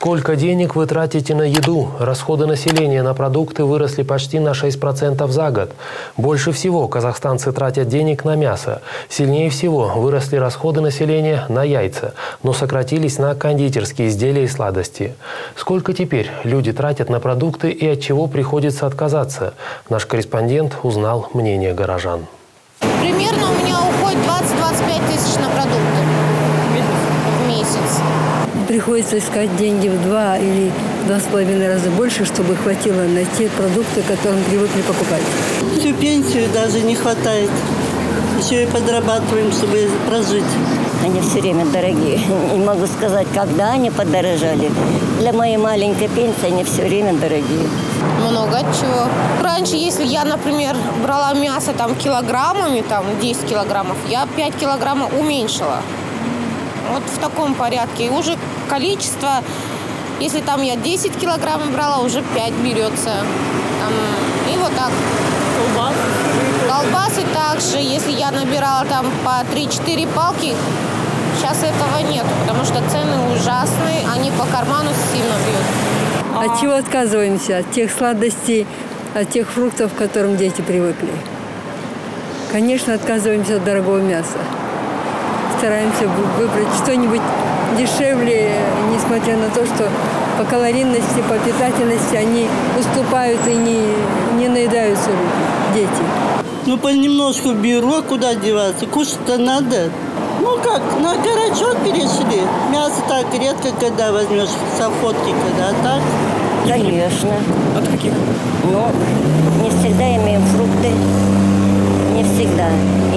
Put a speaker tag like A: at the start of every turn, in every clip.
A: Сколько денег вы тратите на еду? Расходы населения на продукты выросли почти на 6% за год. Больше всего казахстанцы тратят денег на мясо. Сильнее всего выросли расходы населения на яйца, но сократились на кондитерские изделия и сладости. Сколько теперь люди тратят на продукты и от чего приходится отказаться? Наш корреспондент узнал мнение горожан.
B: Примерно у меня уходит 20-25 тысяч на продукты в месяц.
C: Приходится искать деньги в 2 или 2,5 раза больше, чтобы хватило на те продукты, которые мы привыкли покупать.
D: Всю пенсию даже не хватает. Еще и подрабатываем, чтобы прожить.
E: Они все время дорогие. Не могу сказать, когда они подорожали. Для моей маленькой пенсии они все время дорогие.
B: Много от чего. Раньше, если я, например, брала мясо килограммами, 10 килограммов, я 5 килограммов уменьшила. Вот в таком порядке. И уже количество, если я 10 килограммов брала, уже 5 берется. И вот так. Колбасы также. Если я набирала по 3-4 палки, сейчас этого нет, потому что цены ужасные, они по карману сильно бьют.
C: От чего отказываемся? От тех сладостей, от тех фруктов, к которым дети привыкли. Конечно, отказываемся от дорогого мяса. Стараемся выбрать что-нибудь дешевле, несмотря на то, что по калорийности, по питательности они уступают и не наедаются дети.
D: Понемножку беру, а куда деваться? Кушать-то надо. На карачок перешли. Мясо так редко, когда возьмешь с охотки, когда так.
E: Конечно.
F: От каких?
E: Не всегда имеем фрукты. Не всегда.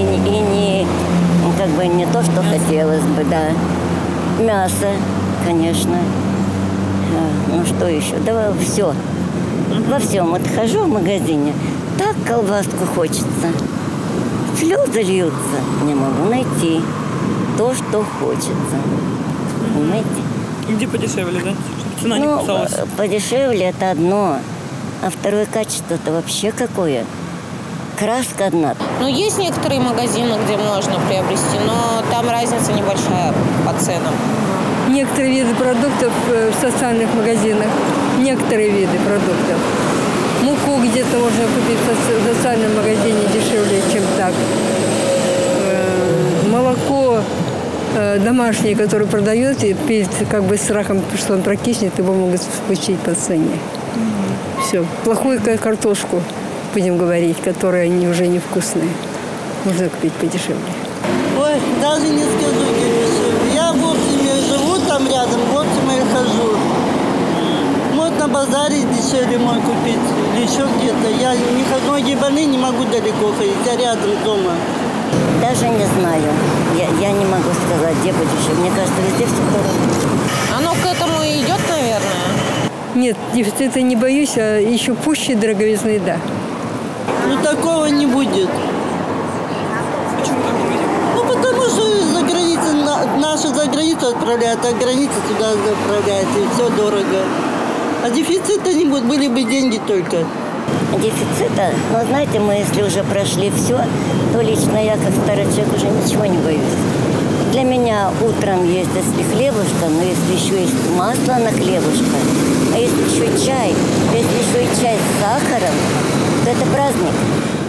E: И не то, что хотелось бы, да. Мясо, конечно. Что еще? Да все. Во всем. Хожу в магазине, так колбаску хочется. Слезы льются. Не могу найти то, что хочется. Понимаете?
F: Где подешевле, да? Чтобы цена не кусалась.
E: Подешевле это одно. А второе качество-то вообще какое? Краска одна.
B: Есть некоторые магазины, где можно приобрести, но там разница небольшая по ценам.
C: Некоторые виды продуктов в социальных магазинах, некоторые виды продуктов. Муку где-то можно купить в социальном магазине дешевле, чем так. Молоко домашнее, которое продают, и перед страхом, что он прокиснет, его могут спустить по цене. Все. Плохую картошку, будем говорить, которые они уже невкусные. Можно купить подешевле.
D: Ой, даже не скажу, где дешевле. Я в Оптиме живу там рядом, в Оптиме и хожу. На базаре дешевле мой купить или еще где-то. Я не хожу, ноги больные, не могу далеко ходить, я рядом дома.
E: Даже не знаю. Я не могу сказать, где подешевле. Мне кажется, везде все дорого.
B: Оно к этому и идет, наверное?
C: Нет, дефицита не боюсь, а еще пуще дороговизны, да.
D: Такого не будет.
F: Почему так не будет?
D: Потому что за границей, наши за границу отправляют, а граница туда отправляют, и все дорого. А дефицита не будет, были бы деньги только.
E: Дефицита? Знаете, мы если уже прошли все, то лично я, как старый человек, уже ничего не боюсь. Для меня утром есть, если хлебушка, но если еще есть масло на хлебушка, а если еще чай, если еще и чай с сахаром, то это праздник.